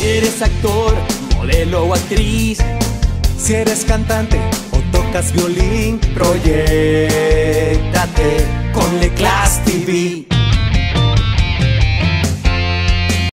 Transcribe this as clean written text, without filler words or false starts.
eres actor, modelo o actriz, Si eres cantante o tocas violín, proyéctate con Leclass TV.